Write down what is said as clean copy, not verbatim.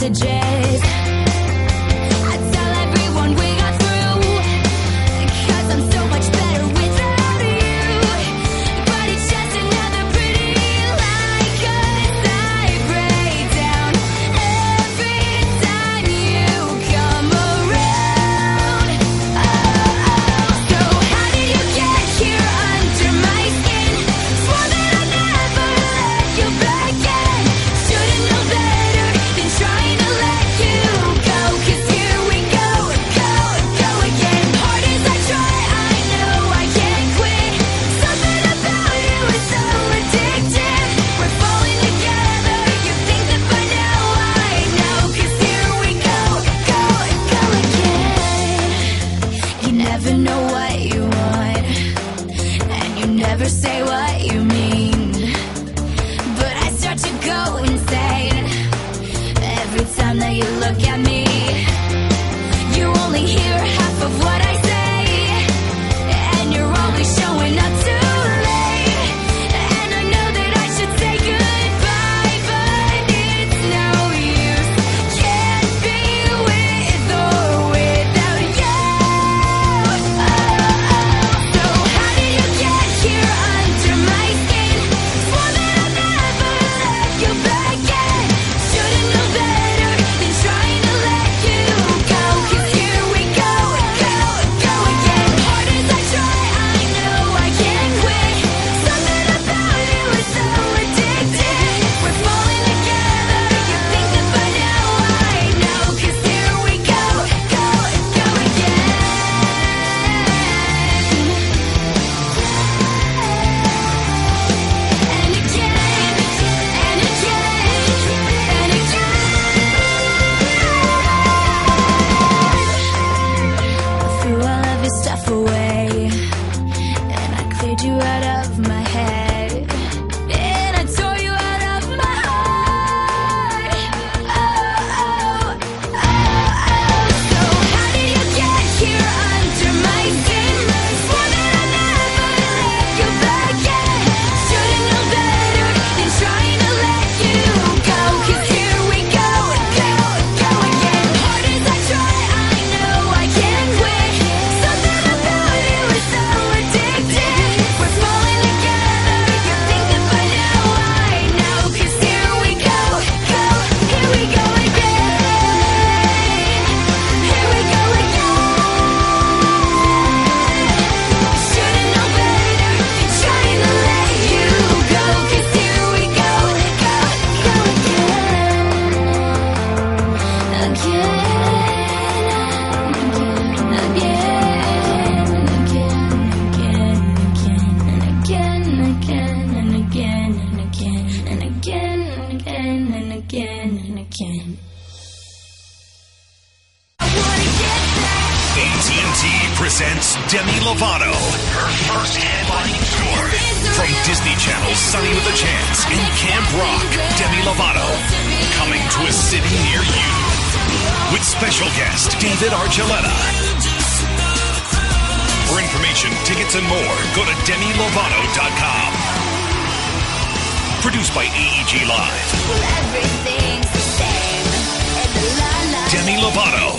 messages. I tell everyone we got through, 'cause I'm so much better without you. But it's just another pretty lie, 'cause I break down every time you come around. So how did you get here under my skin? Swore that I'd never let you back in. Should've known better than trying to let you go, 'cause here we go, go again. Hard as I try, I know I can't quit. Something about you is so addictive. We're falling together, you think that by now I know, 'cause here we go again. You never know what you want, and you never say what you mean. But I start to go insane every time that you look at me. You only hear half of what I say, and you're always showing up too late. And I know that I should say goodbye, but it's no use. Can't be with or without you. So how did you get here under my skin? Swore that I'd never let you back in. Should've known better than trying to let you go, 'cause here we go again. Hard as I try, I know I can't quit. Something about you is so addictive. We're falling together, you think that by now I know, 'cause here we go again. And again, and again, and again. Threw all of your stuff away, and I cleared you out of my head, and I tore you out of my heart. So how did you get here under my skin? Swore that I'd never let you back in. Should've known better than trying to let you go, 'cause here we go again. Hard as I try, I know I can't quit. Something about you is so addictive. We're falling together, you think that by now I know, 'cause here we go again. Here we go again. Should've known better than trying to let you go, 'cause here we go again. I wanna get back. AT&T presents Demi Lovato, her first headlining tour. From Disney Channel's Sunny with a Chance in Camp Rock, Demi Lovato, coming to a city near you. With special guest David Archuleta. For information, tickets, and more, go to DemiLovato.com. Produced by AEG Live. Well, everything's the same. And the la la. Demi Lovato,